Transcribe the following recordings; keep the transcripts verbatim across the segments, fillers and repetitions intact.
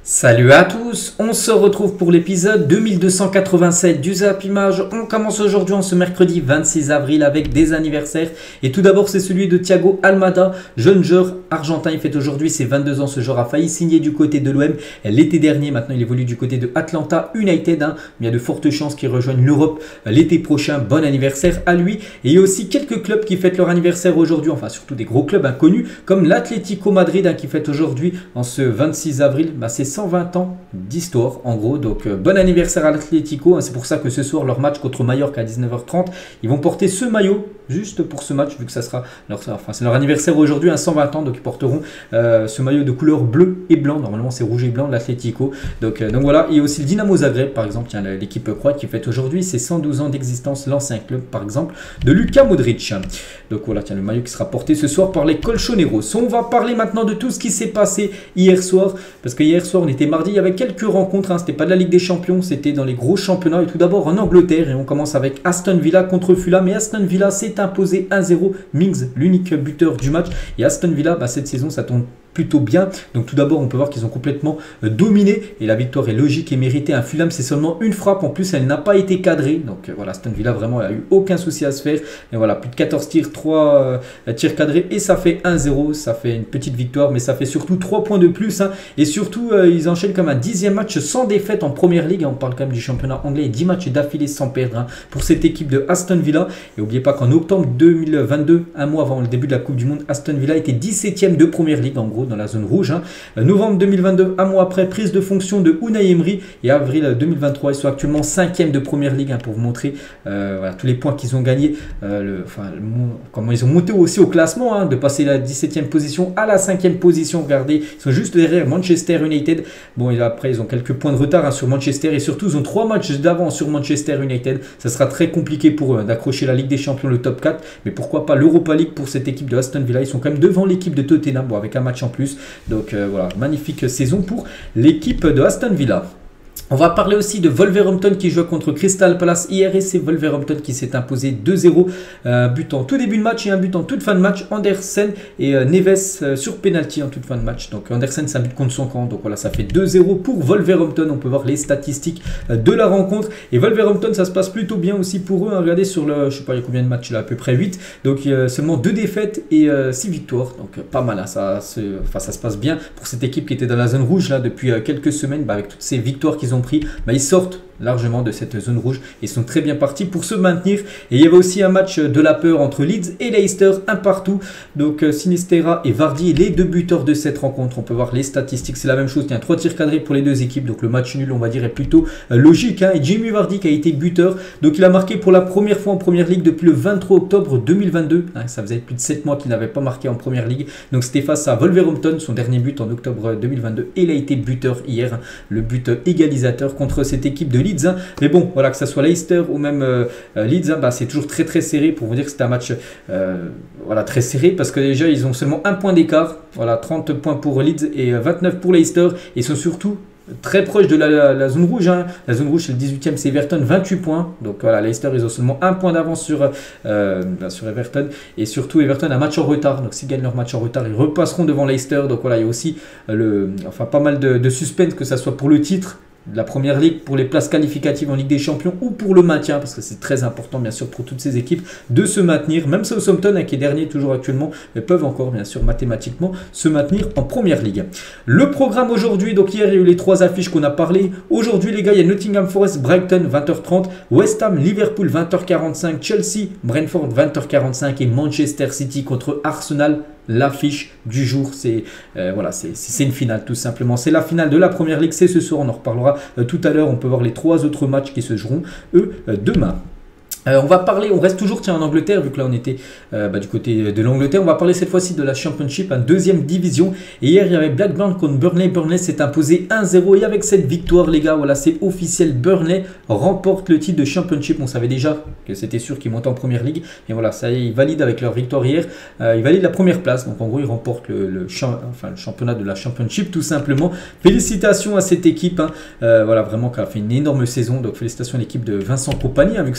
Salut à tous, on se retrouve pour l'épisode deux mille deux cent quatre-vingt-sept du Zap Image. On commence aujourd'hui en ce mercredi vingt-six avril avec des anniversaires. Et tout d'abord c'est celui de Thiago Almada, jeune joueur argentin. Il fête aujourd'hui ses vingt-deux ans. Ce joueur a failli signer du côté de l'O M l'été dernier. Maintenant il évolue du côté de Atlanta United. Hein. Il y a de fortes chances qu'il rejoigne l'Europe l'été prochain. Bon anniversaire à lui. Et il y a aussi quelques clubs qui fêtent leur anniversaire aujourd'hui. Enfin surtout des gros clubs inconnus comme l'Atlético Madrid hein, qui fête aujourd'hui en ce vingt-six avril. Bah, c'est cent vingt ans d'histoire en gros, donc euh, bon anniversaire à l'Atlético, hein, c'est pour ça que ce soir leur match contre Mallorca à dix-neuf heures trente, ils vont porter ce maillot juste pour ce match vu que ça sera leur, enfin, c'est leur anniversaire aujourd'hui à cent vingt ans, donc ils porteront euh, ce maillot de couleur bleu et blanc, normalement c'est rouge et blanc de l'Atlético, donc, euh, donc voilà. Il y a aussi le Dynamo Zagreb par exemple, tiens, l'équipe croate qui fête aujourd'hui ses cent douze ans d'existence, l'ancien club par exemple de Luka Modric, donc voilà, tiens, le maillot qui sera porté ce soir par les Colchoneros. On va parler maintenant de tout ce qui s'est passé hier soir, parce que hier soir on était mardi, il y avait quelques rencontres, hein. C'était pas de la Ligue des Champions, c'était dans les gros championnats. Et tout d'abord en Angleterre, et on commence avec Aston Villa contre Fulham. Et Aston Villa s'est imposé un zéro, Mings l'unique buteur du match. Et Aston Villa, bah, cette saison ça tombe plutôt bien. Donc tout d'abord on peut voir qu'ils ont complètement euh, dominé et la victoire est logique et méritée. Un Fulham c'est seulement une frappe, en plus elle n'a pas été cadrée, donc euh, voilà, Aston Villa vraiment a eu aucun souci à se faire. Et voilà, plus de quatorze tirs, trois euh, tirs cadrés et ça fait un zéro. Ça fait une petite victoire, mais ça fait surtout trois points de plus, hein. Et surtout euh, ils enchaînent comme un dixième match sans défaite en première ligue. On parle quand même du championnat anglais, et dix matchs d'affilée sans perdre, hein, pour cette équipe de Aston Villa. Et n'oubliez pas qu'en octobre deux mille vingt-deux, un mois avant le début de la Coupe du Monde, Aston Villa était dix-septième de première ligue en gros dans la zone rouge, hein. Novembre deux mille vingt-deux, un mois après, prise de fonction de Unai Emery, et avril deux mille vingt-trois, ils sont actuellement cinquième de première ligue, hein, pour vous montrer euh, voilà, tous les points qu'ils ont gagnés, euh, le, enfin, le, comment ils ont monté aussi au classement, hein, de passer la dix-septième position à la cinquième position. Regardez, ils sont juste derrière Manchester United. Bon, et après ils ont quelques points de retard, hein, sur Manchester, et surtout ils ont trois matchs d'avance sur Manchester United. Ça sera très compliqué pour eux, hein, d'accrocher la Ligue des Champions, le top quatre, mais pourquoi pas l'Europa League pour cette équipe de Aston Villa. Ils sont quand même devant l'équipe de Tottenham, bon, avec un match en plus. Donc euh, voilà, magnifique saison pour l'équipe de Aston Villa. On va parler aussi de Wolverhampton qui joue contre Crystal Palace hier, et c'est Wolverhampton qui s'est imposé deux zéro. Un but en tout début de match et un but en toute fin de match. Andersen et euh, Neves euh, sur penalty en toute fin de match. Donc Andersen c'est un but contre son camp. Donc voilà, ça fait deux zéro pour Wolverhampton. On peut voir les statistiques euh, de la rencontre. Et Wolverhampton ça se passe plutôt bien aussi pour eux, hein. Regardez sur le, je sais pas il y a combien de matchs là, à peu près huit. Donc euh, seulement deux défaites et euh, six victoires. Donc euh, pas mal, hein. ça, enfin, ça se passe bien pour cette équipe qui était dans la zone rouge là depuis euh, quelques semaines, bah, avec toutes ces victoires qu'ils ont pris, bah, ils sortent largement de cette zone rouge et sont très bien partis pour se maintenir. Et il y avait aussi un match de la peur entre Leeds et Leicester, un partout. Donc euh, Sinisterra et Vardy, les deux buteurs de cette rencontre. On peut voir les statistiques, c'est la même chose. Il y a trois tirs cadrés pour les deux équipes, donc le match nul on va dire est plutôt euh, logique, hein. Et Jamie Vardy qui a été buteur, donc il a marqué pour la première fois en première ligue depuis le vingt-trois octobre deux mille vingt-deux, hein. Ça faisait plus de sept mois qu'il n'avait pas marqué en première ligue, donc c'était face à Wolverhampton, son dernier but en octobre deux mille vingt-deux, et il a été buteur hier, hein, le but égalisateur contre cette équipe de Leeds, hein. Mais bon, voilà, que ce soit Leicester ou même euh, Leeds, hein, bah, c'est toujours très très serré. Pour vous dire que c'est un match euh, voilà, très serré, parce que déjà ils ont seulement un point d'écart. Voilà, trente points pour Leeds et vingt-neuf pour Leicester. Et ils sont surtout très proche de la, la, la zone rouge, hein. La zone rouge c'est le dix-huitième, c'est Everton, vingt-huit points. Donc voilà, Leicester ils ont seulement un point d'avance sur, euh, sur Everton. Et surtout Everton a un match en retard, donc s'ils gagnent leur match en retard ils repasseront devant Leicester. Donc voilà, il y a aussi le, enfin, pas mal de, de suspense, que ça soit pour le titre de la première ligue, pour les places qualificatives en Ligue des Champions ou pour le maintien, parce que c'est très important bien sûr pour toutes ces équipes de se maintenir. Même Southampton, hein, qui est dernier toujours actuellement, peuvent encore bien sûr mathématiquement se maintenir en première ligue. Le programme aujourd'hui, donc hier il y a eu les trois affiches qu'on a parlé. Aujourd'hui les gars, il y a Nottingham Forest Brighton vingt heures trente, West Ham Liverpool vingt heures quarante-cinq, Chelsea Brentford vingt heures quarante-cinq et Manchester City contre Arsenal. L'affiche du jour, c'est euh, voilà, c'est une finale tout simplement. C'est la finale de la première ligue, c'est ce soir, on en reparlera euh, tout à l'heure. On peut voir les trois autres matchs qui se joueront eux euh, demain. Euh, on va parler, on reste toujours tiens, en Angleterre, vu que là on était euh, bah, du côté de l'Angleterre. On va parler cette fois-ci de la Championship, en deuxième division. Et hier il y avait Blackburn contre Burnley. Burnley s'est imposé un zéro, et avec cette victoire les gars, voilà, c'est officiel, Burnley remporte le titre de Championship. On savait déjà que c'était sûr qu'ils montaient en première ligue, et voilà, ça y est, ils valident avec leur victoire hier, euh, ils valident la première place. Donc en gros ils remportent le, le, champ, enfin, le championnat de la Championship tout simplement. Félicitations à cette équipe, hein. euh, voilà, vraiment qui a fait une énorme saison. Donc félicitations à l'équipe de Vincent Kompany, hein, vu que c'est lui le coach.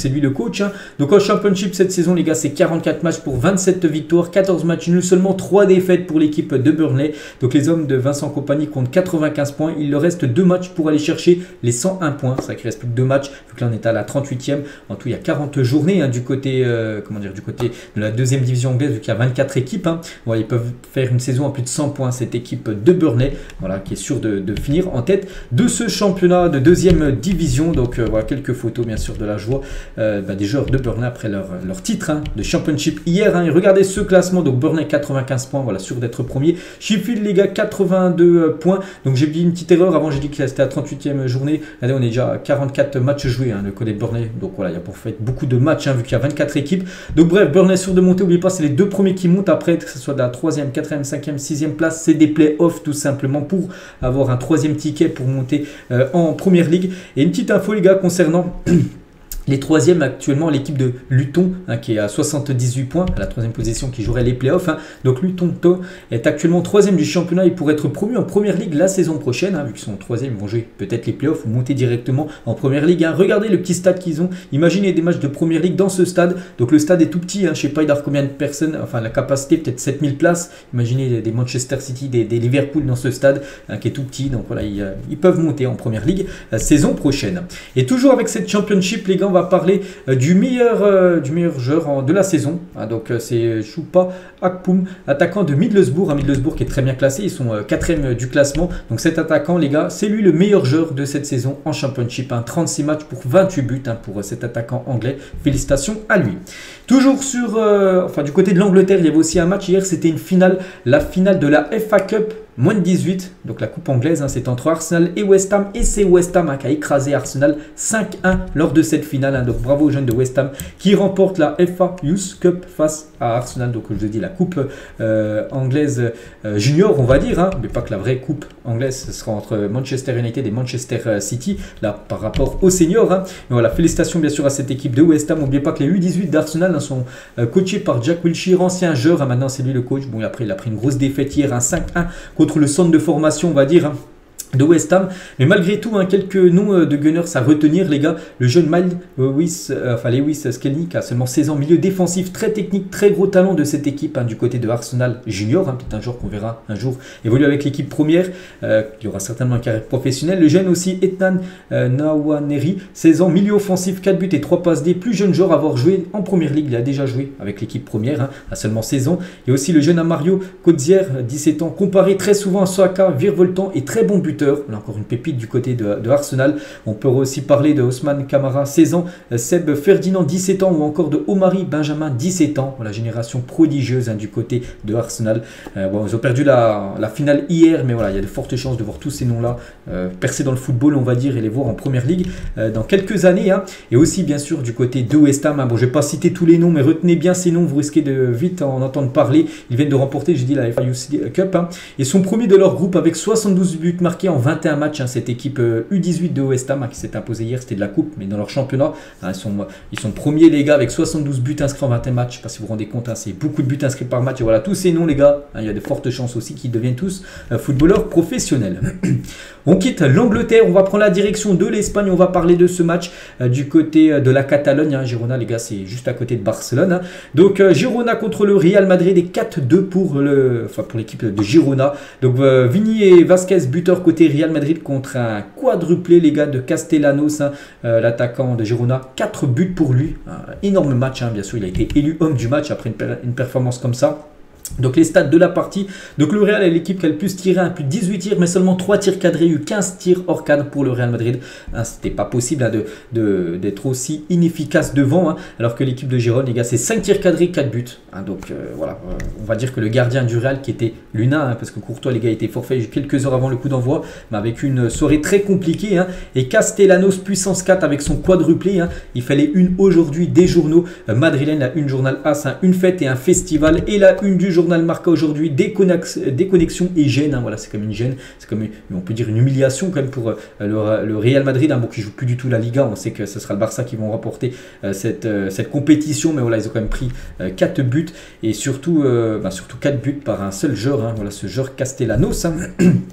coach. Hein. Donc en Championship cette saison, les gars, c'est quarante-quatre matchs pour vingt-sept victoires, quatorze matchs nuls, seulement trois défaites pour l'équipe de Burnley. Donc les hommes de Vincent Kompany comptent quatre-vingt-quinze points. Il leur reste deux matchs pour aller chercher les cent un points. Ça qui reste plus que deux matchs, vu que là on est à la trente-huitième. En tout, il y a quarante journées hein, du côté, euh, comment dire, du côté de la deuxième division anglaise, vu qu'il y a vingt-quatre équipes. Hein. Voilà, ils peuvent faire une saison à plus de cent points, cette équipe de Burnley, voilà, qui est sûre de, de finir en tête de ce championnat de deuxième division. Donc euh, voilà quelques photos bien sûr de la joie euh, bah, des joueurs de Burnley après leur, leur titre hein, de Championship hier. Hein. Et regardez ce classement, donc Burnley quatre-vingt-quinze points, voilà, sûr d'être premier. Sheffield les gars quatre-vingt-deux points. Donc j'ai dit une petite erreur, avant j'ai dit que c'était la trente-huitième journée. Regardez, on est déjà à quarante-quatre matchs joués hein, le côté de Burnley. Donc voilà, il y a pour fait beaucoup de matchs hein, vu qu'il y a vingt-quatre équipes. Donc bref, Burnley sûr de monter. N'oubliez pas, c'est les deux premiers qui montent après, que ce soit de la troisième, quatrième, cinquième, sixième place. C'est des playoffs tout simplement pour avoir un troisième ticket pour monter euh, en première ligue. Et une petite info les gars concernant les troisièmes actuellement, l'équipe de Luton hein, qui est à soixante-dix-huit points, à la troisième position qui jouerait les playoffs. Hein. Donc Luton est actuellement troisième du championnat et pourrait être promu en première ligue la saison prochaine. Hein, vu qu'ils sont troisième, ils vont jouer peut-être les playoffs ou monter directement en première ligue. Hein. Regardez le petit stade qu'ils ont. Imaginez des matchs de première ligue dans ce stade. Donc le stade est tout petit. Hein. Je ne sais pas, il doit avoir combien de personnes. Enfin, la capacité peut-être sept mille places. Imaginez des Manchester City, des, des Liverpool dans ce stade hein, qui est tout petit. Donc voilà, ils, ils peuvent monter en première ligue la saison prochaine. Et toujours avec cette championship, les gars, on va parler euh, du meilleur euh, du meilleur joueur en, de la saison. Hein, donc euh, c'est Choupa Akpoum, attaquant de Middlesbrough. Hein, Middlesbrough qui est très bien classé, ils sont euh, quatrième du classement. Donc cet attaquant, les gars, c'est lui le meilleur joueur de cette saison en Championship. Hein, trente-six matchs pour vingt-huit buts hein, pour euh, cet attaquant anglais. Félicitations à lui. Toujours sur, euh, enfin du côté de l'Angleterre, il y avait aussi un match hier. C'était une finale, la finale de la F A Cup. Moins de dix-huit, donc la coupe anglaise, hein, c'est entre Arsenal et West Ham. Et c'est West Ham hein, qui a écrasé Arsenal cinq un lors de cette finale. Hein, donc bravo aux jeunes de West Ham qui remportent la F A Youth Cup face à Arsenal. Donc je vous dis la coupe euh, anglaise euh, junior, on va dire. Hein, mais pas que la vraie coupe anglaise, ce sera entre Manchester United et Manchester City. Là, par rapport aux seniors. Hein. Mais voilà, félicitations bien sûr à cette équipe de West Ham. N'oubliez pas que les U dix-huit d'Arsenal hein, sont euh, coachés par Jack Wilshere, ancien joueur. Hein, maintenant, c'est lui le coach. Bon, et après, il a pris une grosse défaite hier, un cinq un contre le centre de formation, on va dire, hein, de West Ham. Mais malgré tout, hein, quelques noms euh, de Gunners à retenir, les gars. Le jeune Miles Lewis, euh, enfin Lewis Skelly, qui a seulement seize ans, milieu défensif, très technique, très gros talent de cette équipe hein, du côté de Arsenal Junior. Hein, peut-être un joueur qu'on verra un jour évoluer avec l'équipe première. Euh, il y aura certainement une carrière professionnelle. Le jeune aussi, Etnan euh, Nwaneri, seize ans, milieu offensif, quatre buts et trois passes D. Plus jeune joueur à avoir joué en première ligue. Il a déjà joué avec l'équipe première, hein, à seulement seize ans. Et aussi le jeune Mario Kodzier, dix-sept ans, comparé très souvent à Saka, virevoltant et très bon buteur. On a encore une pépite du côté de, de Arsenal. On peut aussi parler de Ousmane Kamara, seize ans, Seb Ferdinand, dix-sept ans, ou encore de Omari Benjamin, dix-sept ans. La génération prodigieuse hein, du côté de Arsenal. Euh, bon, ils ont perdu la, la finale hier, mais voilà, il y a de fortes chances de voir tous ces noms-là euh, percer dans le football, on va dire, et les voir en première ligue euh, dans quelques années. Hein. Et aussi, bien sûr, du côté de West Ham. Hein. Bon, je ne vais pas citer tous les noms, mais retenez bien ces noms, vous risquez de vite en entendre parler. Ils viennent de remporter, j'ai dit, la F A Youth Cup. Hein. Ils sont premiers de leur groupe avec soixante-douze buts marqués en vingt et un matchs. Hein, cette équipe euh, U dix-huit de West Ham hein, qui s'est imposée hier, c'était de la coupe, mais dans leur championnat, hein, ils, sont, ils sont premiers, les gars, avec soixante-douze buts inscrits en vingt et un matchs. Je ne sais pas si vous vous rendez compte, hein, c'est beaucoup de buts inscrits par match. Et voilà, tous ces noms, les gars, hein, il y a de fortes chances aussi qu'ils deviennent tous euh, footballeurs professionnels. On quitte l'Angleterre, on va prendre la direction de l'Espagne. On va parler de ce match euh, du côté euh, de la Catalogne. Hein, Girona, les gars, c'est juste à côté de Barcelone. Hein. Donc, euh, Girona contre le Real Madrid et quatre deux pour le, enfin, pour l'équipe de Girona. Donc, euh, Vini et Vasquez, buteur côté Real Madrid contre un quadruplé, les gars, de Castellanos, hein, euh, l'attaquant de Girona. quatre buts pour lui. Un énorme match, hein, bien sûr. Il a été élu homme du match après une, per une performance comme ça. Donc les stats de la partie, donc le Real est l'équipe qui a le plus tiré, hein, plus de dix-huit tirs, mais seulement trois tirs cadrés, eu quinze tirs hors cadre pour le Real Madrid. Hein, c'était pas possible hein, de, de, d'être aussi inefficace devant, hein, alors que l'équipe de Girona, les gars, c'est cinq tirs cadrés, quatre buts. Hein, donc euh, voilà, euh, on va dire que le gardien du Real qui était Luna, hein, parce que Courtois, les gars, était forfait quelques heures avant le coup d'envoi, mais avec une soirée très compliquée. Hein, et Castellanos, puissance quatre avec son quadruplé, hein, il fallait une aujourd'hui des journaux euh, madrilènes, la une journal As, hein, une fête et un festival, et la une du journal Journal Marca aujourd'hui, déconnexion et gêne. Hein, voilà, c'est comme une gêne, c'est comme une, on peut dire une humiliation quand même pour euh, le, le Real Madrid, hein, bon, qui joue plus du tout la Liga. On sait que ce sera le Barça qui vont remporter euh, cette, euh, cette compétition, mais voilà, ils ont quand même pris euh, quatre buts et surtout, euh, bah, surtout quatre buts par un seul joueur. Hein, voilà, ce joueur Castellanos. Hein.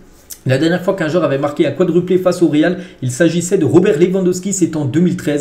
La dernière fois qu'un joueur avait marqué un quadruplé face au Real, il s'agissait de Robert Lewandowski, c'est en deux mille treize.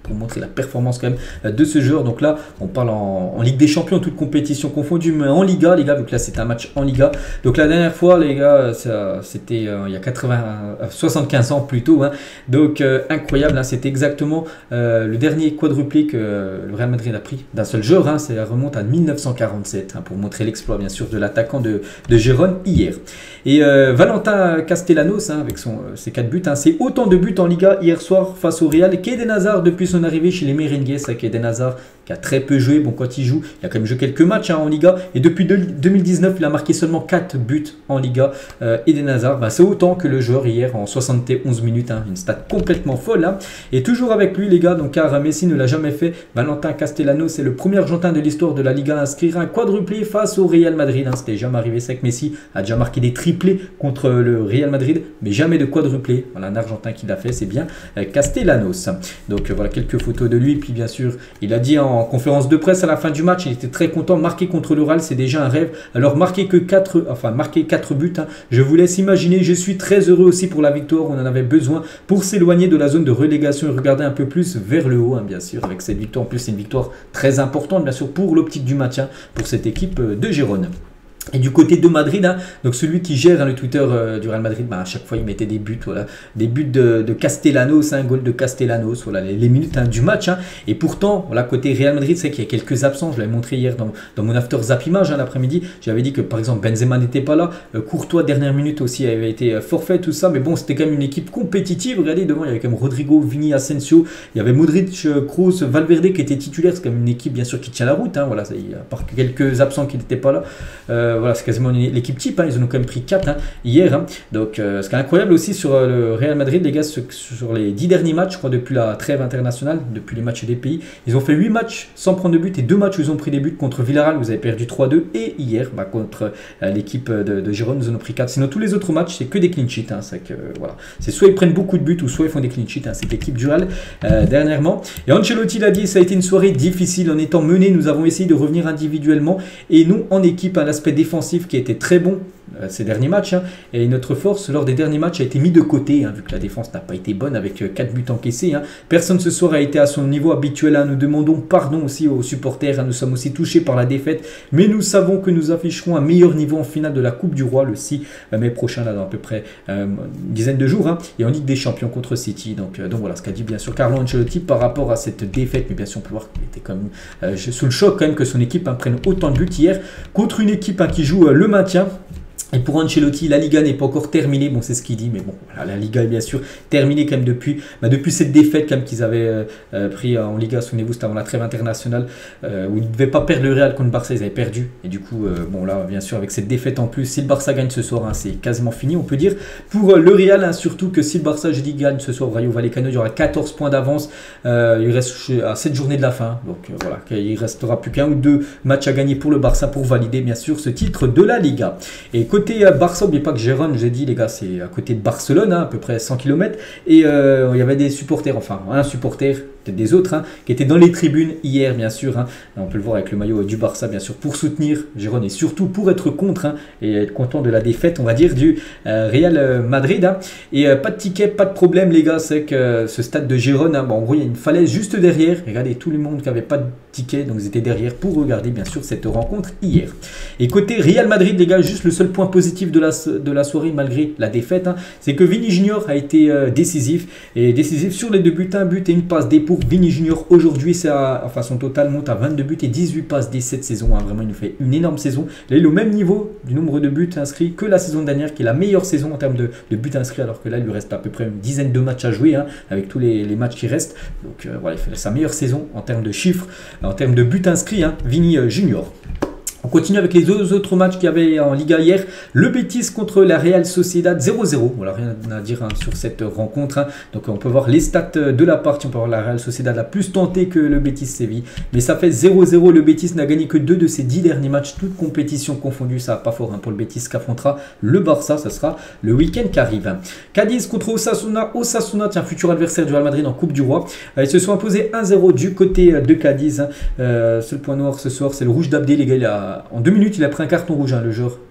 pour montrer la performance quand même de ce joueur. Donc là, on parle en, en Ligue des Champions, toute compétition confondue, mais en Liga, les gars, vu que là c'est un match en Liga. Donc la dernière fois, les gars, c'était euh, il y a quatre-vingts, soixante-quinze ans plus tôt. Hein. Donc euh, incroyable, hein, c'était exactement euh, le dernier quadruplé que euh, le Real Madrid a pris d'un seul joueur. Hein, ça remonte à mille neuf cent quarante-sept, hein, pour montrer l'exploit bien sûr de l'attaquant de, de Gérone hier. Et euh, Valentin Castellanos, hein, avec son, euh, ses quatre buts, hein, c'est autant de buts en Liga hier soir face au Real qu'Eden Hazard depuis son arrivée chez les Merengues. C'est qu'Eden Hazard qui a très peu joué, bon quand il joue, il a quand même joué quelques matchs hein, en Liga, et depuis deux mille dix-neuf il a marqué seulement quatre buts en Liga. euh, Eden Hazard, bah, c'est autant que le joueur hier en soixante et onze minutes, hein, une stat complètement folle. Hein. Et toujours avec lui les gars, donc car Messi ne l'a jamais fait, Valentin Castellanos c'est le premier Argentin de l'histoire de la Liga à inscrire un quadruplé face au Real Madrid. Hein. C'était jamais arrivé, c'est que Messi a déjà marqué des triplés contre le Real Madrid, mais jamais de quadruplé. Voilà un Argentin qui l'a fait, c'est bien euh, Castellanos. Donc euh, voilà quelques photos de lui, puis bien sûr il a dit en En conférence de presse à la fin du match, il était très content. Marquer contre le Real, c'est déjà un rêve. Alors marquer que quatre, enfin marquer quatre buts, hein, je vous laisse imaginer. Je suis très heureux aussi pour la victoire. On en avait besoin pour s'éloigner de la zone de relégation et regarder un peu plus vers le haut, hein, bien sûr. Avec cette victoire, en plus c'est une victoire très importante, bien sûr, pour l'optique du maintien pour cette équipe de Gérone. Et du côté de Madrid, hein, donc celui qui gère hein, le Twitter euh, du Real Madrid, bah, à chaque fois il mettait des buts, voilà, des buts de, de Castellanos, un hein, goal de Castellanos, voilà, les, les minutes hein, du match. Hein. Et pourtant, voilà, côté Real Madrid, c'est qu'il y a quelques absences. Je l'avais montré hier dans, dans mon after zap image hein, l'après-midi. J'avais dit que par exemple Benzema n'était pas là, euh, Courtois dernière minute aussi avait été euh, forfait, tout ça. Mais bon, c'était quand même une équipe compétitive. Regardez devant, il y avait quand même Rodrigo, Vini, Asensio, il y avait Modric, euh, Kroos, Valverde qui était titulaire. C'est quand même une équipe bien sûr qui tient la route. Hein, voilà, il y a à part quelques absents qui n'étaient pas là. Euh, voilà, c'est quasiment une l'équipe type, hein, ils en ont quand même pris quatre hein, hier. Hein. Donc, euh, ce qui est incroyable aussi sur euh, le Real Madrid, les gars, sur, sur les dix derniers matchs, je crois, depuis la trêve internationale, depuis les matchs des pays, ils ont fait huit matchs sans prendre de but et deux matchs où ils ont pris des buts contre Villarreal, vous avez perdu trois deux, et hier, bah, contre euh, l'équipe de, de Gérone, ils en ont pris quatre. Sinon, tous les autres matchs, c'est que des clean sheets. Hein, c'est que, euh, voilà. C'est soit ils prennent beaucoup de buts ou soit ils font des clean sheets. Hein, cette équipe du Real, euh, dernièrement. Et Ancelotti l'a dit, ça a été une soirée difficile. En étant mené, nous avons essayé de revenir individuellement et nous, en équipe, un aspect défensif qui a été très bon ces derniers matchs, hein, et notre force lors des derniers matchs a été mis de côté, hein, vu que la défense n'a pas été bonne avec quatre buts encaissés. Hein. Personne ce soir a été à son niveau habituel. Hein. Nous demandons pardon aussi aux supporters. Hein. Nous sommes aussi touchés par la défaite, mais nous savons que nous afficherons un meilleur niveau en finale de la Coupe du Roi le six mai prochain, là, dans à peu près euh, une dizaine de jours, hein, et en Ligue des Champions contre City. Donc, euh, donc voilà ce qu'a dit bien sûr Carlo Ancelotti par rapport à cette défaite, mais bien sûr on peut voir qu'il était quand même euh, sous le choc quand même que son équipe hein, prenne autant de buts hier contre une équipe hein, qui joue euh, le maintien. Et pour Ancelotti, la Liga n'est pas encore terminée. Bon, c'est ce qu'il dit, mais bon, voilà, la Liga est bien sûr terminée quand même depuis, bah, depuis cette défaite quand même qu'ils avaient euh, euh, pris en Liga. Souvenez-vous, c'était avant la trêve internationale euh, où ils ne devaient pas perdre le Real contre Barça, ils avaient perdu. Et du coup, euh, bon là, bien sûr, avec cette défaite en plus, si le Barça gagne ce soir, hein, c'est quasiment fini, on peut dire. Pour euh, le Real, hein, surtout que si le Barça, je dis, gagne ce soir au Rayo Vallecano, il y aura quatorze points d'avance. Euh, il reste à sept journées de la fin. Donc euh, voilà, il restera plus qu'un ou deux matchs à gagner pour le Barça pour valider bien sûr ce titre de la Liga. Et côté euh, Barça, n'oubliez pas que Gérone, j'ai dit les gars, c'est à côté de Barcelone, hein, à peu près cent kilomètres. Et euh, il y avait des supporters, enfin un supporter, peut-être des autres, hein, qui étaient dans les tribunes hier, bien sûr. Hein. On peut le voir avec le maillot du Barça, bien sûr, pour soutenir Gérone et surtout pour être contre hein, et être content de la défaite, on va dire, du euh, Real Madrid. Hein. Et euh, pas de ticket, pas de problème, les gars. C'est que euh, ce stade de Gérone, hein, bon, en gros, il y a une falaise juste derrière. Regardez, tout le monde qui n'avait pas de ticket, donc ils étaient derrière pour regarder, bien sûr, cette rencontre hier. Et côté Real Madrid, les gars, juste le seul point positif de la, de la soirée, malgré la défaite, hein, c'est que Vini Junior a été euh, décisif. Et décisif sur les deux buts, un but et une passe D pour Vini Junior. Aujourd'hui, enfin, son total monte à vingt-deux buts et dix-huit passes dès cette saison. Hein. Vraiment, il nous fait une énorme saison. Là, il est au même niveau du nombre de buts inscrits que la saison dernière, qui est la meilleure saison en termes de, de buts inscrits, alors que là, il lui reste à peu près une dizaine de matchs à jouer, hein, avec tous les, les matchs qui restent. Donc, euh, voilà, il fait sa meilleure saison en termes de chiffres, en termes de buts inscrits, hein, Vini euh, Junior. On continue avec les deux autres matchs qu'il y avait en Liga hier. Le Betis contre la Real Sociedad zéro zéro. Voilà, rien à dire hein, sur cette rencontre. Hein. Donc on peut voir les stats de la partie. On peut voir la Real Sociedad a plus tenté que le Betis Séville. Mais ça fait zéro zéro. Le Betis n'a gagné que deux de ses dix derniers matchs. Toutes compétitions confondues. Ça va pas fort hein, pour le Betis qu'affrontera le Barça. Ça sera le week-end qui arrive. Cadiz contre Osasuna. Osasuna, tiens, futur adversaire du Real Madrid en Coupe du Roi. Ils se sont imposés un zéro du côté de Cadiz. Hein. Euh, seul point noir ce soir, c'est le rouge d'Abdé. Les gars, il a en deux minutes, il a pris un carton rouge, hein, le joueur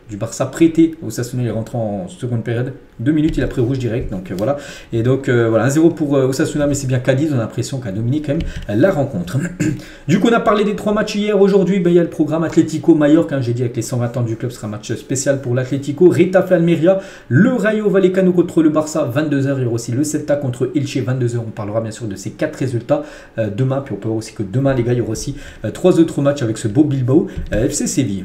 du Barça prêté au Osasuna, il est rentré en seconde période, deux minutes il a pris rouge direct, donc euh, voilà. Et donc euh, voilà, un zéro pour euh, Osasuna, mais c'est bien Cadiz, on a l'impression qu'a dominé quand même euh, la rencontre. Du coup on a parlé des trois matchs hier, aujourd'hui ben, il y a le programme Atlético Mallorca, hein, j'ai dit avec les cent vingt ans du club, ce sera un match spécial pour l'Atlético, Retafe Almeria, le Rayo Vallecano contre le Barça, vingt-deux heures, il y aura aussi le Celta contre Elche, vingt-deux heures, on parlera bien sûr de ces quatre résultats euh, demain, puis on peut voir aussi que demain les gars, il y aura aussi euh, trois autres matchs avec ce beau Bilbao, euh, F C Séville.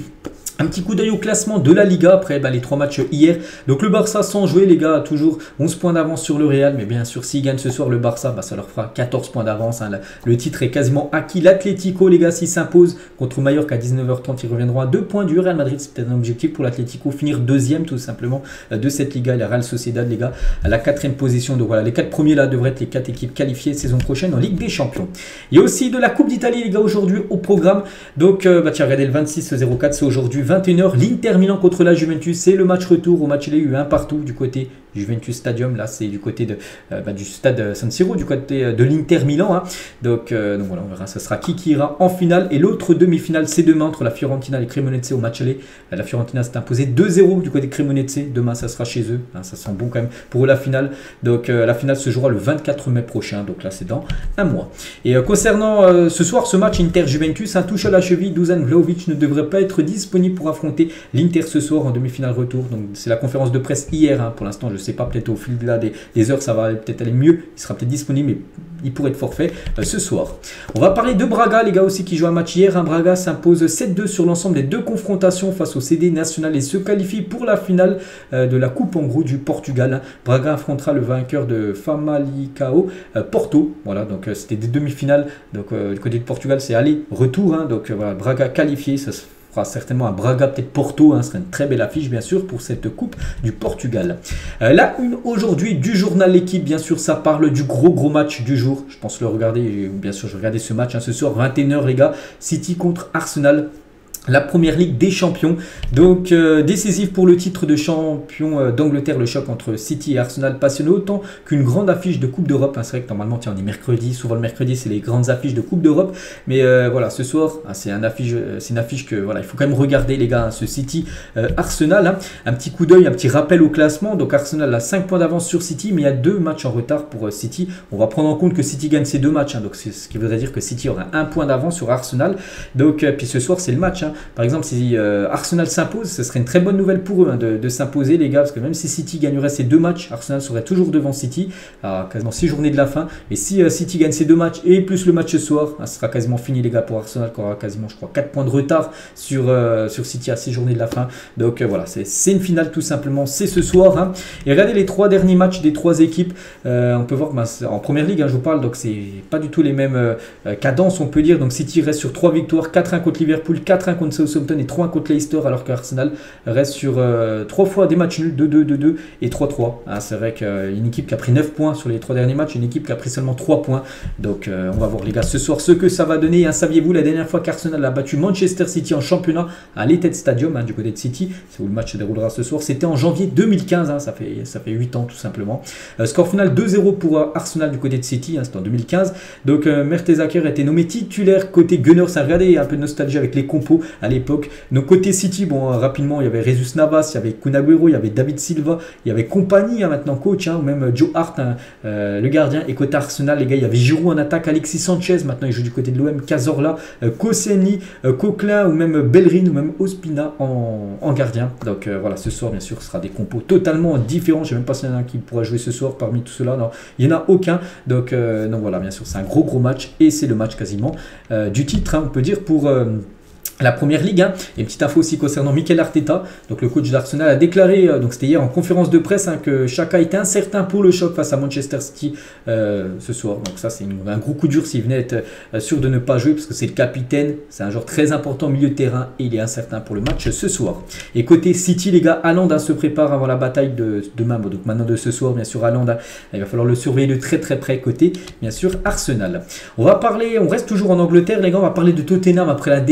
Un petit coup d'œil au classement de la Liga après bah, les trois matchs hier. Donc le Barça sans jouer les gars, toujours onze points d'avance sur le Real. Mais bien sûr s'ils gagnent ce soir le Barça, bah, ça leur fera quatorze points d'avance. Hein. Le titre est quasiment acquis. L'Atlético les gars s'ils s'imposent contre Mallorca à dix-neuf heures trente, ils reviendront à deux points du Real Madrid. C'est peut-être un objectif pour l'Atlético, finir deuxième tout simplement de cette Liga. Et la Real Sociedad les gars à la quatrième position. Donc voilà, les quatre premiers là devraient être les quatre équipes qualifiées saison prochaine en Ligue des Champions. Il y a aussi de la Coupe d'Italie les gars aujourd'hui au programme. Donc euh, bah, tiens regardez le vingt-six zéro quatre c'est aujourd'hui vingt et une heures. L'Inter Milan contre la Juventus, c'est le match retour. Au match il y a eu un partout du côté Juventus Stadium, là c'est du côté de, euh, bah, du stade San Siro, du côté de l'Inter Milan. Hein. Donc, euh, donc voilà, on verra, ça sera qui qui ira en finale. Et l'autre demi-finale, c'est demain entre la Fiorentina et les Cremonese au match aller. La Fiorentina s'est imposée deux zéro du côté de Cremonese. Demain, ça sera chez eux. Hein, ça sent bon quand même pour eux la finale. Donc euh, la finale se jouera le vingt-quatre mai prochain. Donc là, c'est dans un mois. Et euh, concernant euh, ce soir, ce match Inter-Juventus, un touche à la cheville, Dusan Vlahovic ne devrait pas être disponible pour affronter l'Inter ce soir en demi-finale retour. Donc c'est la conférence de presse hier. Hein. Pour l'instant, je ne sais pas, peut-être au fil là, des, des heures, ça va peut-être aller mieux. Il sera peut-être disponible, mais il pourrait être forfait euh, ce soir. On va parler de Braga, les gars aussi qui jouent un match hier. Hein. Braga s'impose sept deux sur l'ensemble des deux confrontations face au C D Nacional et se qualifie pour la finale euh, de la Coupe en gros du Portugal. Hein. Braga affrontera le vainqueur de Famalicão euh, Porto. Voilà, donc euh, c'était des demi-finales. Donc euh, du côté de Portugal, c'est aller-retour. Hein. Donc euh, voilà, Braga qualifié, ça se certainement à Braga, peut-être Porto, hein, ce serait une très belle affiche bien sûr pour cette Coupe du Portugal. Euh, la une aujourd'hui du journal L'équipe, bien sûr ça parle du gros gros match du jour, je pense le regarder, bien sûr je vais regarder ce match hein, ce soir vingt et une heures les gars, City contre Arsenal. La première ligue des champions, donc euh, décisif pour le titre de champion euh, d'Angleterre, le choc entre City et Arsenal passionné autant qu'une grande affiche de Coupe d'Europe. Hein, c'est vrai que normalement tiens, on est mercredi, souvent le mercredi c'est les grandes affiches de Coupe d'Europe, mais euh, voilà ce soir hein, c'est un affiche, euh, c'est une affiche que voilà il faut quand même regarder les gars, hein, ce City euh, Arsenal. Hein, un petit coup d'œil, un petit rappel au classement. Donc Arsenal a cinq points d'avance sur City, mais il y a deux matchs en retard pour euh, City. On va prendre en compte que City gagne ces deux matchs, hein, donc c'est ce qui voudrait dire que City aura un point d'avance sur Arsenal. Donc euh, puis ce soir c'est le match. Hein. Par exemple si euh, Arsenal s'impose, ce serait une très bonne nouvelle pour eux hein, de, de s'imposer les gars, parce que même si City gagnerait ces deux matchs, Arsenal serait toujours devant City à quasiment six journées de la fin. Et si euh, City gagne ces deux matchs et plus le match ce soir, hein, ce sera quasiment fini les gars pour Arsenal qui aura quasiment je crois quatre points de retard sur, euh, sur City à six journées de la fin. Donc euh, voilà, c'est une finale tout simplement, c'est ce soir. Hein. Et regardez les trois derniers matchs des trois équipes, euh, on peut voir bah, en première ligue hein, je vous parle, donc c'est pas du tout les mêmes euh, cadences on peut dire. Donc City reste sur trois victoires, quatre un contre Liverpool, quatre un contre Southampton et trois un contre Leicester, alors qu'Arsenal reste sur euh, trois fois des matchs nuls, deux deux, deux deux et trois trois. Hein, c'est vrai qu'une équipe qui a pris neuf points sur les trois derniers matchs, une équipe qui a pris seulement trois points. Donc euh, on va voir les gars ce soir ce que ça va donner. Hein, saviez-vous la dernière fois qu'Arsenal a battu Manchester City en championnat à l'Etihad Stadium hein, du côté de City, c'est où le match se déroulera ce soir, c'était en janvier deux mille quinze, hein, ça fait ça fait huit ans tout simplement. Euh, score final deux zéro pour euh, Arsenal du côté de City, hein, c'était en deux mille quinze. Donc euh, Mertesacker a été nommé titulaire côté Gunners. Ça regardez un peu de nostalgie avec les compos à l'époque. Donc côté City, bon euh, rapidement il y avait Jesus Navas, il y avait Kun Agüero, il y avait David Silva, il y avait Compagnie hein, maintenant coach, hein, ou même Joe Hart hein, euh, le gardien. Et côté Arsenal les gars, il y avait Giroud en attaque, Alexis Sanchez maintenant il joue du côté de l'O M, Cazorla, euh, Koscielny, euh, Coquelin ou même Bellerin ou même Ospina en, en gardien. Donc euh, voilà, ce soir bien sûr ce sera des compos totalement différents. Je ne sais même pas s'il y en a un qui pourra jouer ce soir parmi tout cela, non, il n'y en a aucun. Donc, euh, donc voilà, bien sûr c'est un gros gros match et c'est le match quasiment euh, du titre hein, on peut dire pour euh, la première ligue. Hein. Et une petite info aussi concernant Mikel Arteta, donc le coach d'Arsenal a déclaré, euh, donc c'était hier en conférence de presse, hein, que Xhaka était incertain pour le choc face à Manchester City euh, ce soir. Donc ça c'est un gros coup dur s'il venait être euh, sûr de ne pas jouer, parce que c'est le capitaine, c'est un joueur très important au milieu de terrain et il est incertain pour le match ce soir. Et côté City les gars, Haaland hein, se prépare avant la bataille de demain, bon, donc maintenant de ce soir bien sûr Haaland, hein, il va falloir le surveiller de très très près côté bien sûr Arsenal. On va parler, on reste toujours en Angleterre les gars, on va parler de Tottenham après la défaite hein,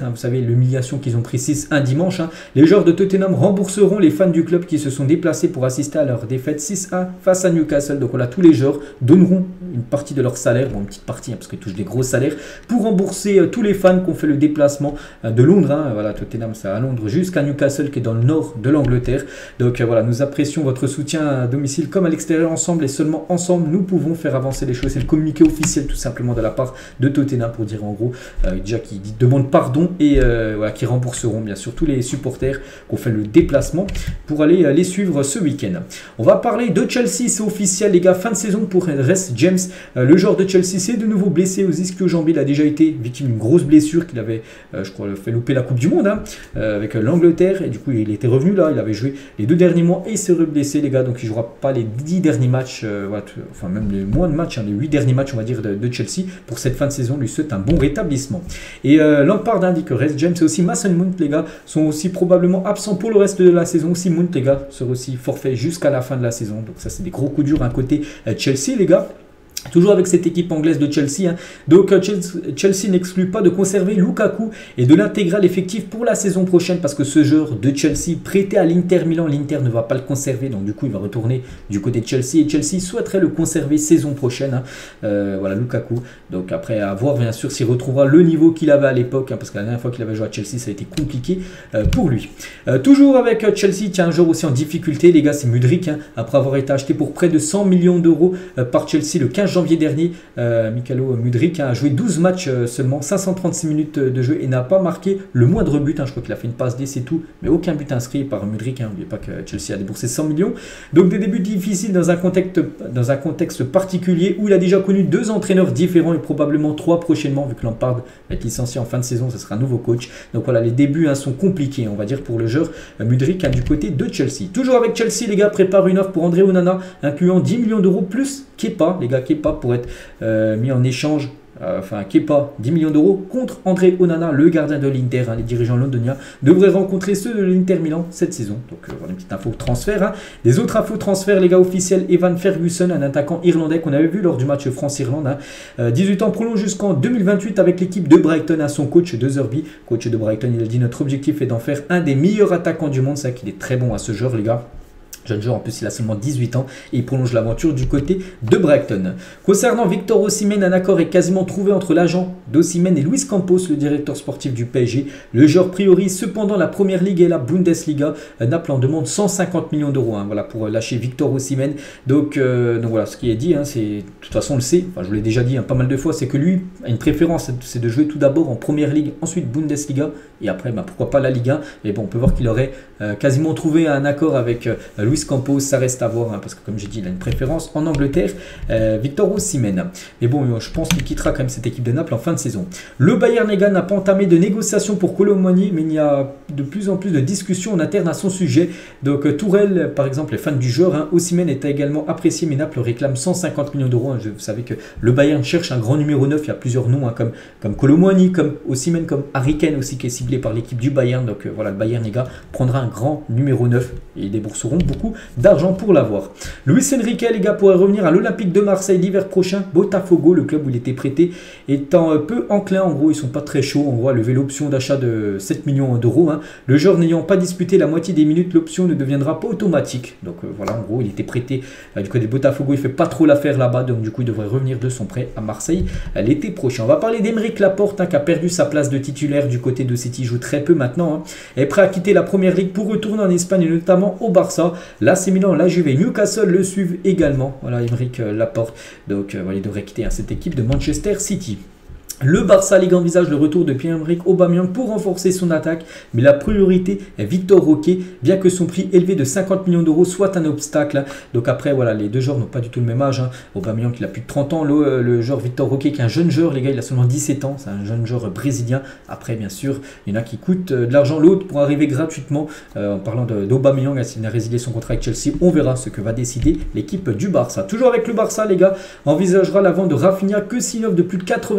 Hein, vous savez, l'humiliation qu'ils ont pris six un dimanche. Hein. Les joueurs de Tottenham rembourseront les fans du club qui se sont déplacés pour assister à leur défaite six un face à Newcastle. Donc voilà, tous les joueurs donneront une partie de leur salaire, bon une petite partie hein, parce qu'ils touchent des gros salaires, pour rembourser euh, tous les fans qui ont fait le déplacement euh, de Londres. Hein. Voilà, Tottenham c'est à Londres jusqu'à Newcastle qui est dans le nord de l'Angleterre. Donc euh, voilà, nous apprécions votre soutien à domicile comme à l'extérieur. Ensemble et seulement ensemble, nous pouvons faire avancer les choses. C'est le communiqué officiel tout simplement de la part de Tottenham pour dire en gros euh, déjà qui demande pardon et euh, voilà, qui rembourseront bien sûr tous les supporters qui ont fait le déplacement pour aller euh, les suivre ce week-end. On va parler de Chelsea, c'est officiel les gars, fin de saison pour Reece James. Euh, le joueur de Chelsea s'est de nouveau blessé aux ischio-jambiers. Il a déjà été victime d'une grosse blessure qu'il avait, euh, je crois, fait louper la Coupe du Monde hein, euh, avec l'Angleterre. Et du coup, il était revenu là. Il avait joué les deux derniers mois et il s'est blessé, les gars. Donc, il ne jouera pas les dix derniers matchs, euh, ouais, enfin, même les moins de matchs, hein, les huit derniers matchs, on va dire, de, de Chelsea pour cette fin de saison. Lui souhaite un bon rétablissement. Et euh, Lampard indique que Reece James et aussi Mason Mount, les gars, sont aussi probablement absents pour le reste de la saison. Aussi, Mount, les gars, sera aussi forfait jusqu'à la fin de la saison. Donc, ça, c'est des gros coups durs à côté euh, Chelsea, les gars. Toujours avec cette équipe anglaise de Chelsea. Hein. Donc Chelsea, Chelsea n'exclut pas de conserver Lukaku et de l'intégrer à l'effectif pour la saison prochaine parce que ce joueur de Chelsea prêté à l'Inter Milan, l'Inter ne va pas le conserver. Donc du coup il va retourner du côté de Chelsea et Chelsea souhaiterait le conserver saison prochaine. Hein. Euh, voilà Lukaku. Donc après à voir bien sûr s'il retrouvera le niveau qu'il avait à l'époque. Hein, parce que la dernière fois qu'il avait joué à Chelsea ça a été compliqué euh, pour lui. Euh, toujours avec Chelsea, tiens un joueur aussi en difficulté les gars, c'est Mudryk. Hein, après avoir été acheté pour près de cent millions d'euros euh, par Chelsea le quinze janvier dernier, euh, Mykhailo Mudryk a joué douze matchs euh, seulement, cinq cent trente-six minutes de jeu et n'a pas marqué le moindre but. Hein. Je crois qu'il a fait une passe D, c'est tout, mais aucun but inscrit par Mudryk. Hein. N'oubliez pas que Chelsea a déboursé cent millions. Donc des débuts difficiles dans un contexte, dans un contexte particulier où il a déjà connu deux entraîneurs différents et probablement trois prochainement, vu que Lampard va être licencié en fin de saison, ce sera un nouveau coach. Donc voilà, les débuts hein, sont compliqués, on va dire, pour le joueur euh, Mudryk hein, du côté de Chelsea. Toujours avec Chelsea, les gars, prépare une offre pour André Onana, incluant dix millions d'euros plus Kepa, les gars, Kepa pour être euh, mis en échange, euh, enfin Kepa, dix millions d'euros contre André Onana, le gardien de l'Inter. Hein, les dirigeants londoniens devraient rencontrer ceux de l'Inter Milan cette saison. Donc euh, voilà une petite info transfert. Hein. Des autres infos transfert, les gars, officiels, Evan Ferguson, un attaquant irlandais qu'on avait vu lors du match France-Irlande. Hein. Euh, dix-huit ans, prolonge jusqu'en deux mille vingt-huit avec l'équipe de Brighton, à son coach de Zerbi. Coach de Brighton, il a dit notre objectif est d'en faire un des meilleurs attaquants du monde. C'est vrai qu'il est très bon à ce joueur, les gars. Jeune joueur, en plus il a seulement dix-huit ans et il prolonge l'aventure du côté de Brighton. Concernant Victor Osimhen, un accord est quasiment trouvé entre l'agent d'Osimhen et Luis Campos, le directeur sportif du P S G. Le joueur priorise cependant la Première Ligue et la Bundesliga. Naples en demande cent cinquante millions d'euros hein, voilà, pour lâcher Victor Osimhen. Donc, euh, donc voilà, ce qui est dit, hein, c'est de toute façon on le sait, enfin, je vous l'ai déjà dit hein, pas mal de fois, c'est que lui a une préférence, c'est de jouer tout d'abord en Première Ligue, ensuite Bundesliga et après bah, pourquoi pas la Ligue un. Mais bon, on peut voir qu'il aurait euh, quasiment trouvé un accord avec euh, Luis Campos, ça reste à voir hein, parce que comme j'ai dit il a une préférence en Angleterre, euh, Victor Osimhen. Mais bon je pense qu'il quittera quand même cette équipe de Naples en fin de saison. Le Bayern les gars n'a pas entamé de négociations pour Kolo Muani, mais il y a de plus en plus de discussions en interne à son sujet. Donc euh, Tourelle par exemple est fan du joueur, hein. Osimhen est également apprécié mais Naples réclame cent cinquante millions d'euros. Hein. Vous savez que le Bayern cherche un grand numéro neuf, il y a plusieurs noms hein, comme, comme Kolo Muani, comme Osimhen, comme Harry Kane aussi qui est ciblé par l'équipe du Bayern. Donc euh, voilà, le Bayern les gars prendra un grand numéro neuf et ils débourseront beaucoup d'argent pour l'avoir. Luis Enrique, les gars, pourrait revenir à l'Olympique de Marseille l'hiver prochain. Botafogo, le club où il était prêté, étant peu enclin, en gros, ils sont pas très chauds, en gros, à lever l'option d'achat de sept millions d'euros. Hein. Le joueur n'ayant pas disputé la moitié des minutes, l'option ne deviendra pas automatique. Donc euh, voilà, en gros, il était prêté euh, du côté de Botafogo, il fait pas trop l'affaire là-bas, donc du coup, il devrait revenir de son prêt à Marseille euh, l'été prochain. On va parler d'Aymeric Laporte, hein, qui a perdu sa place de titulaire du côté de City, il joue très peu maintenant, hein. Est prêt à quitter la Première Ligue pour retourner en Espagne, et notamment au Barça. L'A C Milan, la Juve et Newcastle le suivent également. Voilà, Aymeric Laporte. Donc, euh, voilà, il devrait quitter hein, cette équipe de Manchester City. Le Barça Ligue envisage le retour de Pierre-Emerick Aubameyang pour renforcer son attaque, mais la priorité est Victor Roque, bien que son prix élevé de cinquante millions d'euros soit un obstacle. Donc après, voilà, les deux joueurs n'ont pas du tout le même âge. Hein. Aubameyang, il a plus de trente ans, le, le joueur Victor Roque, qui est un jeune joueur, les gars, il a seulement dix-sept ans, c'est un jeune joueur brésilien. Après, bien sûr, il y en a qui coûtent de l'argent, l'autre pour arriver gratuitement. Euh, en parlant d'Aubameyang, s'il a résilié son contrat avec Chelsea, on verra ce que va décider l'équipe du Barça. Toujours avec le Barça, les gars, envisagera la vente de Rafinha que s'il offre de plus de quatre-vingt-dix millions d'euros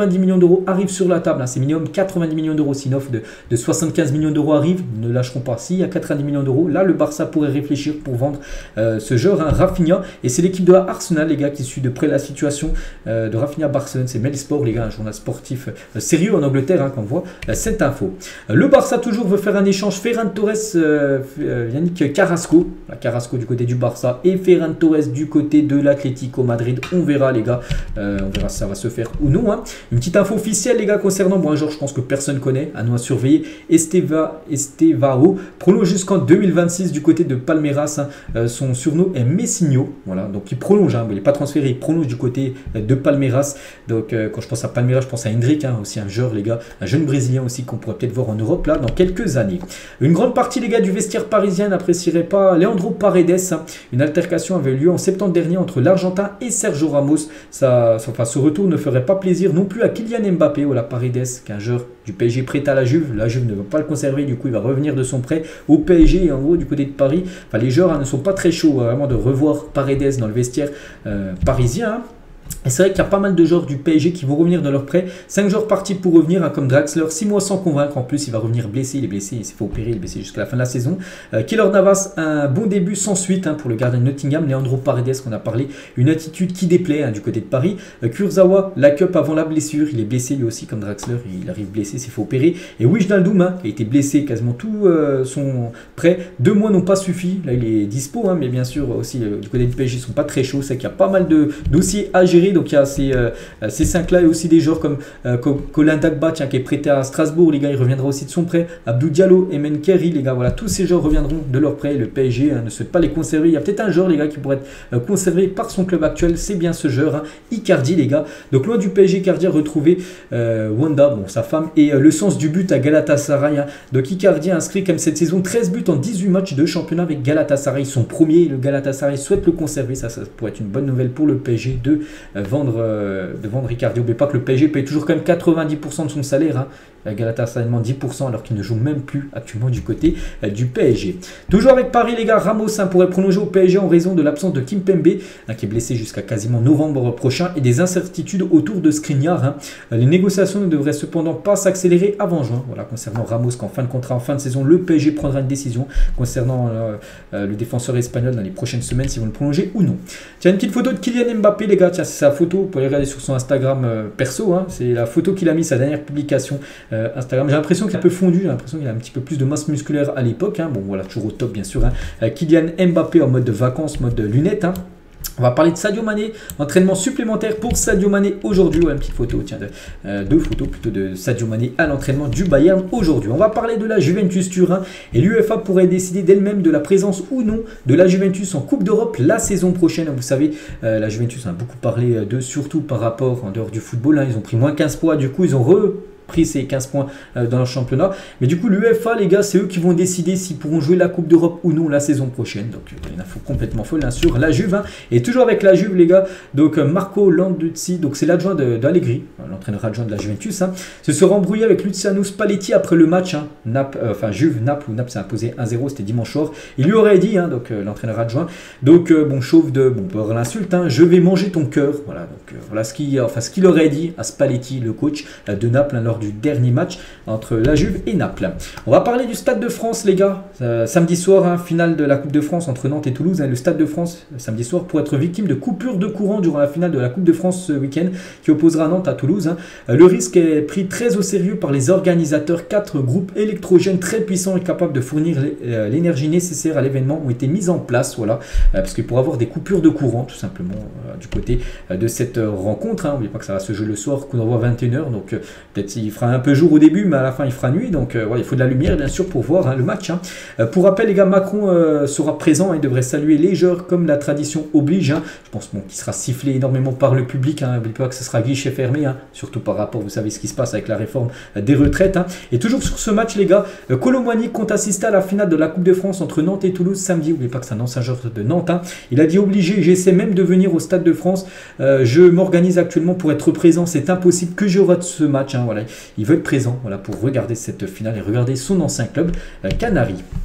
d'euros arrivent sur la table. Hein. C'est minimum quatre-vingt-dix millions d'euros. Si une offre de, de soixante-quinze millions d'euros arrive, ne lâcheront pas. S'il y a quatre-vingt-dix millions d'euros, là, le Barça pourrait réfléchir pour vendre euh, ce joueur, hein, Rafinha. Et c'est l'équipe de Arsenal, les gars, qui suit de près la situation euh, de Rafinha Barcelone. C'est Mail Sport, les gars, un journal sportif euh, sérieux en Angleterre, hein, quand on voit euh, cette info. Euh, le Barça toujours veut faire un échange. Ferran Torres, euh, euh, Yannick Carrasco, la Carrasco du côté du Barça et Ferran Torres du côté de l'Atlético Madrid. On verra, les gars. Euh, on verra si ça va se faire ou non. Hein. Une petite info officielle, les gars, concernant bon, un joueur, je pense que personne connaît, à nous à surveiller. Esteva, Estevao prolonge jusqu'en deux mille vingt-six du côté de Palmeiras. Hein. Euh, son surnom est Messinho. Voilà, donc il prolonge. Hein. Il n'est pas transféré, il prolonge du côté de Palmeiras. Donc euh, quand je pense à Palmeiras, je pense à Hendrick, hein, aussi un joueur, les gars, un jeune Brésilien aussi qu'on pourrait peut-être voir en Europe là dans quelques années. Une grande partie, les gars, du vestiaire parisien n'apprécierait pas Leandro Paredes. Hein. Une altercation avait lieu en septembre dernier entre l'Argentin et Sergio Ramos. Ça, ça, enfin, ce retour ne ferait pas plaisir non plus à Kylian Mbappé ou la Paredes, qu'un joueur du P S G prêt à la Juve. La Juve ne veut pas le conserver, du coup il va revenir de son prêt au P S G et en gros du côté de Paris. Enfin, les joueurs hein, ne sont pas très chauds hein, vraiment de revoir Paredes dans le vestiaire euh, parisien. Hein. Et c'est vrai qu'il y a pas mal de joueurs du P S G qui vont revenir de leur prêt. cinq joueurs partis pour revenir, hein, comme Draxler, six mois sans convaincre. En plus, il va revenir blessé. Il est blessé, il s'est fait opérer, il est blessé jusqu'à la fin de la saison. Euh, Keylor Navas, un bon début sans suite hein, pour le gardien de Nottingham. Leandro Paredes, qu'on a parlé, une attitude qui déplaît hein, du côté de Paris. Euh, Kurzawa, la cup avant la blessure. Il est blessé lui aussi, comme Draxler. Il arrive blessé, il s'est fait opérer. Et Wijnaldum, hein, qui a été blessé quasiment tout euh, son prêt. Deux mois n'ont pas suffi. Là, il est dispo, hein, mais bien sûr, aussi euh, du côté du P S G, ils ne sont pas très chauds. C'est qu'il y a pas mal de dossiers à gérer. Donc, il y a ces. Euh, Ces cinq-là et aussi des joueurs comme euh, Colin Dagba qui est prêté à Strasbourg, les gars, il reviendra aussi de son prêt. Abdou Diallo, Emen Kerry, les gars, voilà, tous ces joueurs reviendront de leur prêt. Le P S G hein, ne souhaite pas les conserver. Il y a peut-être un joueur, les gars, qui pourrait être euh, conservé par son club actuel. C'est bien ce joueur, hein, Icardi, les gars. Donc, loin du P S G, Icardi a retrouvé euh, Wanda, bon, sa femme, et euh, le sens du but à Galatasaray. Hein. Donc, Icardi a inscrit comme cette saison treize buts en dix-huit matchs de championnat avec Galatasaray. Son premier, le Galatasaray souhaite le conserver. Ça, ça pourrait être une bonne nouvelle pour le P S G de euh, vendre. Euh, de vendre Icardi. N'oubliez pas que le P S G paye toujours quand même quatre-vingt-dix pour cent de son salaire. Hein. Galatasaray demande dix pour cent alors qu'il ne joue même plus actuellement du côté euh, du P S G. Toujours avec Paris, les gars, Ramos hein, pourrait prolonger au P S G en raison de l'absence de Kimpembe hein, qui est blessé jusqu'à quasiment novembre prochain et des incertitudes autour de Skriniar. Hein. Les négociations ne devraient cependant pas s'accélérer avant juin. Voilà, concernant Ramos, qu'en fin de contrat, en fin de saison, le P S G prendra une décision concernant euh, euh, le défenseur espagnol dans les prochaines semaines, si vont le prolonger ou non. Tiens, une petite photo de Kylian Mbappé, les gars. Tiens, c'est sa photo. Vous pouvez regarder sur son Instagram euh, perso. Hein. C'est la photo qu'il a mis, sa dernière publication euh, Instagram. J'ai l'impression qu'il est un peu fondu. J'ai l'impression qu'il a un petit peu plus de masse musculaire à l'époque. Hein. Bon, voilà, toujours au top, bien sûr. Hein. Euh, Kylian Mbappé en mode de vacances, mode de lunettes. Hein. On va parler de Sadio Mané, entraînement supplémentaire pour Sadio Mané aujourd'hui. Ouais, une petite photo, tiens, de, euh, deux photos plutôt de Sadio Mané à l'entraînement du Bayern aujourd'hui. On va parler de la Juventus Turin et l'UEFA pourrait décider d'elle-même de la présence ou non de la Juventus en Coupe d'Europe la saison prochaine. Vous savez, euh, la Juventus, on a beaucoup parlé de, surtout par rapport en dehors du football. Hein, ils ont pris moins quinze points, du coup ils ont re... pris ces quinze points euh, dans le championnat. Mais du coup, l'UEFA, les gars, c'est eux qui vont décider s'ils pourront jouer la Coupe d'Europe ou non la saison prochaine. Donc, euh, une info complètement folle hein, sur la Juve. Hein. Et toujours avec la Juve, les gars, donc euh, Marco Landuzzi, donc c'est l'adjoint d'Allegri, l'entraîneur adjoint de la Juventus, hein, se sera embrouillé avec Luciano Spalletti après le match. Hein, Naples, euh, enfin, Juve-Naples, où Naples s'est imposé un zéro, c'était dimanche soir. Il lui aurait dit, hein, donc euh, l'entraîneur adjoint, donc euh, bon, chauve de, bon, pour l'insulte, hein, je vais manger ton cœur. Voilà, donc euh, voilà ce qu'il enfin, ce qu'il aurait dit à Spalletti, le coach euh, de Naples, hein, lors du dernier match entre la Juve et Naples. On va parler du Stade de France, les gars. Euh, samedi soir, hein, finale de la Coupe de France entre Nantes et Toulouse. Hein, le Stade de France, samedi soir, pour être victime de coupure de courant durant la finale de la Coupe de France ce week-end, qui opposera Nantes à Toulouse. Hein. Euh, le risque est pris très au sérieux par les organisateurs. Quatre groupes électrogènes très puissants et capables de fournir l'énergie nécessaire à l'événement ont été mis en place. Voilà, euh, parce que pour avoir des coupures de courant, tout simplement, euh, du côté euh, de cette euh, rencontre. Hein, n'oubliez pas que ça va se jouer le soir, coup d'envoi vingt et une heures. Donc, euh, peut-être il fera un peu jour au début, mais à la fin il fera nuit, donc euh, ouais, il faut de la lumière bien sûr pour voir hein, le match. Hein. Euh, pour rappel, les gars, Macron euh, sera présent, hein, il devrait saluer les joueurs comme la tradition oblige. Hein. Je pense bon, qu'il sera sifflé énormément par le public, hein. N'oubliez pas que ce sera guichet fermé, hein, surtout par rapport, vous savez ce qui se passe avec la réforme euh, des retraites. Hein. Et toujours sur ce match, les gars, euh, Kolo Muani compte assister à la finale de la Coupe de France entre Nantes et Toulouse samedi. N'oubliez pas que c'est un ancien joueur de Nantes. Hein. Il a dit obligé, j'essaie même de venir au Stade de France, euh, je m'organise actuellement pour être présent, c'est impossible que je rate ce match. Hein, voilà. Il veut être présent, voilà, pour regarder cette finale et regarder son ancien club, euh, Canaries.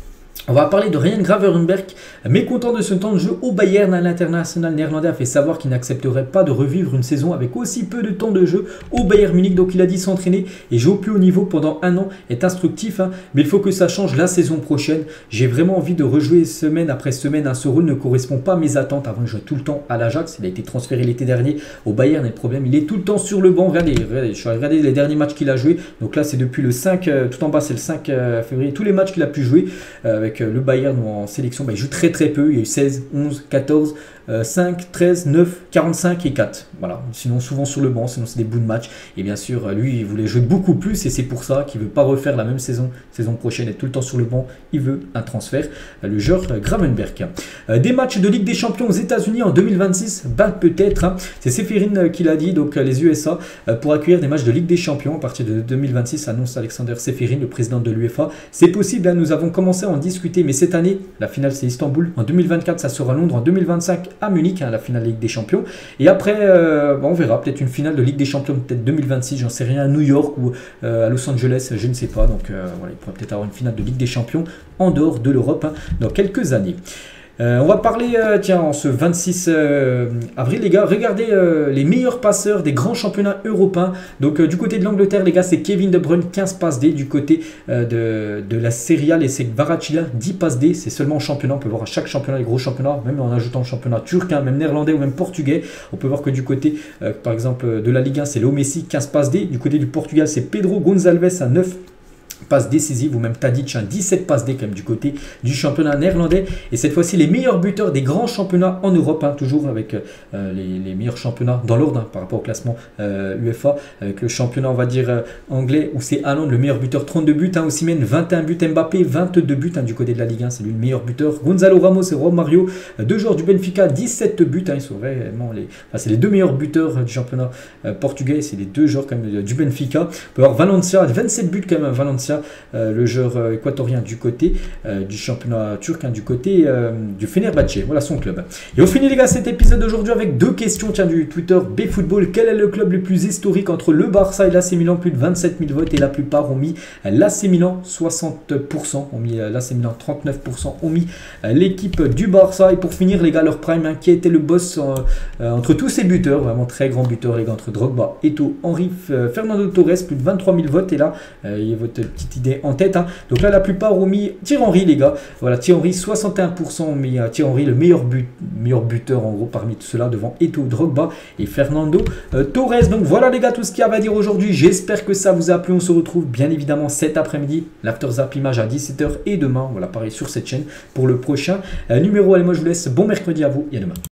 On va parler de Ryan Gravenberch, mécontent de son temps de jeu au Bayern. L'international néerlandais a fait savoir qu'il n'accepterait pas de revivre une saison avec aussi peu de temps de jeu au Bayern Munich. Donc il a dit s'entraîner et jouer au plus haut niveau pendant un an est instructif, hein, mais il faut que ça change la saison prochaine. J'ai vraiment envie de rejouer semaine après semaine. Hein, ce rôle ne correspond pas à mes attentes. Avant, il jouait tout le temps à l'Ajax. Il a été transféré l'été dernier au Bayern. Et le problème, il est tout le temps sur le banc. Regardez, regardez je suis regardé les derniers matchs qu'il a joué. Donc là, c'est depuis le cinq, euh, tout en bas, c'est le cinq février. Tous les matchs qu'il a pu jouer euh, avec le Bayern en sélection, bah, il joue très très peu. Il y a eu seize, onze, quatorze, cinq, treize, neuf, quarante-cinq et quatre. Voilà. Sinon, souvent sur le banc, sinon c'est des bouts de match. Et bien sûr, lui, il voulait jouer beaucoup plus et c'est pour ça qu'il ne veut pas refaire la même saison, saison prochaine, être tout le temps sur le banc. Il veut un transfert. Le joueur Gravenberch. Des matchs de Ligue des Champions aux États-Unis en deux mille vingt-six, bah, peut-être. Hein. C'est Ceferin qui l'a dit, donc les U S A, pour accueillir des matchs de Ligue des Champions à partir de deux mille vingt-six, annonce Alexander Ceferin, le président de l'U E F A. C'est possible, hein, nous avons commencé à en discuter, mais cette année, la finale c'est Istanbul. En deux mille vingt-quatre, ça sera Londres. En deux mille vingt-cinq, à Munich, hein, la finale de Ligue des Champions. Et après, euh, bah, on verra peut-être une finale de Ligue des Champions, peut-être deux mille vingt-six, j'en sais rien, à New York ou euh, à Los Angeles, je ne sais pas. Donc euh, voilà, il pourrait peut-être avoir une finale de Ligue des Champions en dehors de l'Europe, hein, dans quelques années. Euh, on va parler, euh, tiens, en ce vingt-six avril, les gars, regardez euh, les meilleurs passeurs des grands championnats européens. Donc, euh, du côté de l'Angleterre, les gars, c'est Kevin De Bruyne, quinze passes D. Du côté euh, de, de la Serie A, c'est Kvaratskhelia, dix passes D. C'est seulement en championnat. On peut voir à chaque championnat, les gros championnats, même en ajoutant le championnat turc, hein, même néerlandais ou même portugais. On peut voir que du côté, euh, par exemple, de la Ligue un, c'est Léo Messi, quinze passes D. Du côté du Portugal, c'est Pedro Gonçalves à neuf passes décisives, ou même Tadic, hein, dix-sept passes D quand même du côté du championnat néerlandais. Et cette fois-ci, les meilleurs buteurs des grands championnats en Europe, hein, toujours avec euh, les, les meilleurs championnats dans l'ordre, hein, par rapport au classement euh, U E F A, avec le championnat, on va dire, euh, anglais, où c'est Haaland, le meilleur buteur, trente-deux buts, hein, Osimhen, vingt et un buts, Mbappé, vingt-deux buts, hein, du côté de la Ligue un, c'est lui le meilleur buteur. Gonzalo Ramos et Romario, euh, deux joueurs du Benfica, dix-sept buts, hein, ils sont vraiment les, enfin, c'est les deux meilleurs buteurs du championnat euh, portugais, c'est les deux joueurs quand même du Benfica. On peut avoir Valencia, vingt-sept buts quand même, Valencia. Euh, le joueur euh, équatorien du côté euh, du championnat turc, hein, du côté euh, du Fenerbahçe, voilà son club. Et on finit les gars cet épisode d'aujourd'hui avec deux questions, tiens, du Twitter BFootball. Quel est le club le plus historique entre le Barça et l'A C Milan? Plus de vingt-sept mille votes et la plupart ont mis l'A C Milan, soixante pour cent ont mis l'A C Milan, trente-neuf pour cent ont mis l'équipe du Barça. Et pour finir les gars, leur prime, hein, qui a été le boss euh, euh, entre tous ces buteurs, vraiment très grands buteurs les gars, entre Drogba, Eto'o, Henry, euh, Fernando Torres, plus de vingt-trois mille votes. Et là, euh, il y a votre petite idée en tête, hein. Donc là la plupart ont mis Thierry Henry les gars, voilà, Thierry Henry, soixante et un pour cent ont mis uh, Thierry Henry, le meilleur, but, meilleur buteur en gros parmi tout cela, devant Eto'o, Drogba et Fernando euh, Torres. Donc voilà les gars, tout ce qu'il y avait à dire aujourd'hui. J'espère que ça vous a plu. On se retrouve bien évidemment cet après-midi, l'After Zap Image à dix-sept heures, et demain, voilà, pareil sur cette chaîne pour le prochain euh, numéro. Allez, moi je vous laisse, bon mercredi à vous et à demain.